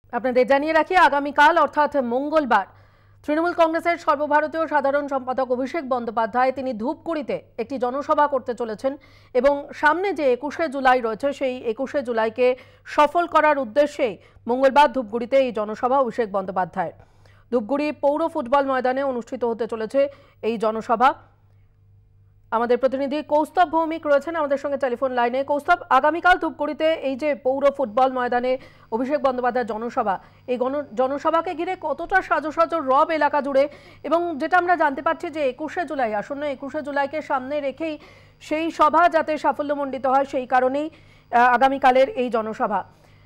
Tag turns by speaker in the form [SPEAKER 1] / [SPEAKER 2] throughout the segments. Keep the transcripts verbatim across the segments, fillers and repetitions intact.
[SPEAKER 1] আপনাদের জানিয়ে রাখি আগামীকাল অর্থাৎ মঙ্গলবার তৃণমূল কংগ্রেসের সর্বভারতীয় সাধারণ সম্পাদক অভিষেক বন্দ্যোপাধ্যায় তিনি ধূপগুড়িতে একটি জনসভা করতে চলেছেন এবং সামনে যে একুশে জুলাই রয়েছে সেই একুশে জুলাইকে সফল করার উদ্দেশ্যেই মঙ্গলবার ধূপগুড়িতে এই জনসভা অভিষেক বন্দ্যোপাধ্যায়ের। ধূপগুড়ি পৌর ফুটবল ময়দানে অনুষ্ঠিত হতে চলেছে এই জনসভা। আমাদের প্রতিনিধি কৌস্তব ভৌমিক রয়েছেন আমাদের সঙ্গে টেলিফোন লাইনে। কৌস্তব, আগামীকাল ধূপগুড়িতে এই যে পৌর ফুটবল ময়দানে অভিষেক বন্দ্যোপাধ্যায়ের জনসভা, এই জনসভাকে ঘিরে কতটা সাজো সাজো রব এলাকা জুড়ে, এবং যেটা আমরা জানতে পারছি যে একুশে জুলাই আসন্ন একুশে জুলাইকে সামনে রেখেই সেই সভা যাতে সাফল্যমণ্ডিত হয় সেই কারণেই আগামীকালের এই জনসভা।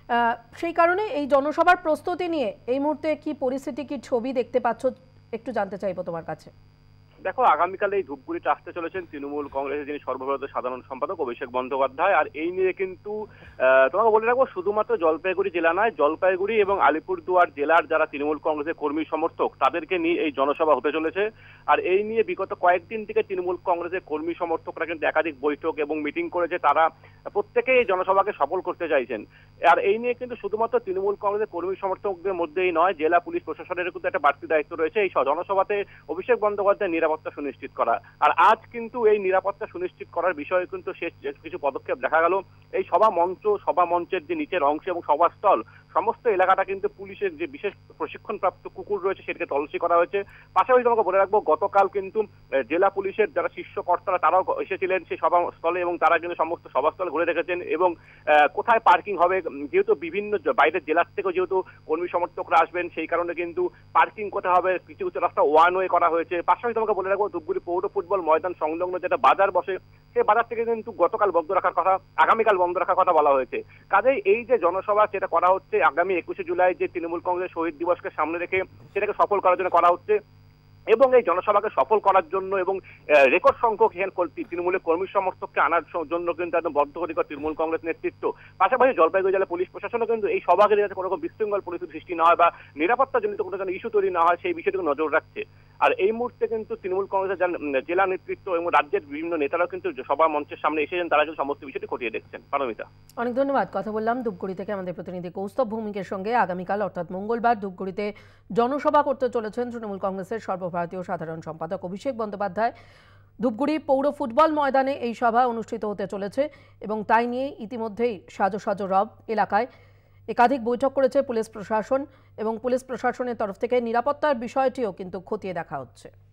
[SPEAKER 1] সেই কারণে এই জনসভার প্রস্তুতি নিয়ে এই মুহূর্তে কি পরিস্থিতি, কি ছবি দেখতে পাচ্ছ একটু জানতে চাইবো তোমার কাছে।
[SPEAKER 2] দেখো, আগামীকাল এই ধূপগুড়িতে আসতে চলেছেন তৃণমূল কংগ্রেসের যিনি সর্বভারতীয় সাধারণ সম্পাদক অভিষেক বন্দ্যোপাধ্যায়। আর এই নিয়ে কিন্তু তোমাকে বলে রাখবো, শুধুমাত্র জলপাইগুড়ি জেলা নয়, জলপাইগুড়ি এবং আলিপুরদুয়ার জেলার যারা তৃণমূল কংগ্রেসের কর্মী সমর্থক তাদেরকে নিয়ে এই জনসভা হতে চলেছে। আর এই নিয়ে বিগত কয়েকদিন থেকে তৃণমূল কংগ্রেসের কর্মী সমর্থকরা কিন্তু একাধিক বৈঠক এবং মিটিং করেছে। তারা প্রত্যেকেই এই জনসভাকে সফল করতে চাইছেন। আর এই নিয়ে কিন্তু শুধুমাত্র তৃণমূল কংগ্রেসের কর্মী সমর্থকদের মধ্যেই নয়, জেলা পুলিশ প্রশাসনের কিন্তু একটা বাড়তি দায়িত্ব রয়েছে এই জনসভাতে অভিষেক বন্দ্যোপাধ্যায় নিরাপত্তা সুনিশ্চিত করা। আর আজ কিন্তু এই নিরাপত্তা সুনিশ্চিত করার বিষয়ে কিন্তু শেষ কিছু পদক্ষেপ দেখা গেল। এই সভা মঞ্চ, সভা মঞ্চের যে নিচের অংশ এবং সভাস্থল সমস্ত এলাকাটা কিন্তু পুলিশের যে বিশেষ প্রশিক্ষণপ্রাপ্ত কুকুর রয়েছে সেটাকে তল্লাশি করা হয়েছে। পাশাপাশি তোমাকে বলে রাখবো, গতকাল কিন্তু জেলা পুলিশের যারা শীর্ষ কর্তারা তারাও এসেছিলেন সেই সভাস্থলে এবং তারা কিন্তু সমস্ত সভাস্থল ঘুরে দেখেছেন এবং কোথায় পার্কিং হবে, যেহেতু বিভিন্ন বাইরের জেলার থেকেও যেহেতু কর্মী সমর্থকরা আসবেন সেই কারণে কিন্তু পার্কিং কোথায় হবে, কিছু কিছু রাস্তা ওয়ান ওয়ে করা হয়েছে। পাশাপাশি তোমাকে বলে রাখবো, ধূপগুড়ি পৌর ফুটবল ময়দান সংলগ্ন যেটা বাজার বসে সেই বাজার থেকে কিন্তু গতকাল বন্ধ রাখার কথা, আগামীকাল বন্ধ রাখার কথা বলা হয়েছে। কাজেই এই যে জনসভা সেটা করা হচ্ছে আগামী একুশে জুলাই যে তৃণমূল কংগ্রেস শহীদ দিবসকে সামনে রেখে সেটাকে সফল করার জন্য করা হচ্ছে এবং এই জনসভাকে সফল করার জন্য এবং রেকর্ড সংখ্যক তৃণমূলের কর্মী সমর্থককে আনার জন্য কিন্তু একদম বদ্ধপরিকর তৃণমূল কংগ্রেস নেতৃত্ব। পাশাপাশি জলপাইগুড়ি জেলা পুলিশ প্রশাসনও কিন্তু এই সভাকে যাতে কোনো রকম বিশৃঙ্খল পরিস্থিতি সৃষ্টি না হয় বা নিরাপত্তাজনিত কোনো যেন ইস্যু তৈরি না হয় সেই বিষয়টিকে নজর রাখছে। আর এই মুহূর্তে কিন্তু তৃণমূল কংগ্রেসের জেলা নেতৃত্ব এবং রাজ্যের বিভিন্ন নেতারাও কিন্তু সভা মঞ্চের সামনে এসেছেন, তারা কিন্তু সমস্ত বিষয়টি খতিয়ে দেখছেন। পারমিতা,
[SPEAKER 1] অনেক ধন্যবাদ। কথা বললাম ধূপগুড়ি থেকে আমাদের প্রতিনিধি কৌস্তব ভৌমিকের সঙ্গে। আগামীকাল অর্থাৎ মঙ্গলবার ধূপগুড়িতে জনসভা করতে চলেছেন তৃণমূল কংগ্রেসের সর্বভারতীয় সাধারণ সম্পাদক অভিষেক বন্দ্যোপাধ্যায়। ধূপগুড়ি পৌর ফুটবল ময়দানে এই সভা অনুষ্ঠিত হতে চলেছে এবং তাই নিয়ে ইতিমধ্যেই সাজো সাজো রব এলাকায় একাধিক বৈঠক করেছে পুলিশ প্রশাসন এবং পুলিশ প্রশাসনের তরফ থেকে নিরাপত্তার বিষয়টিও কিন্তু খতিয়ে দেখা হচ্ছে।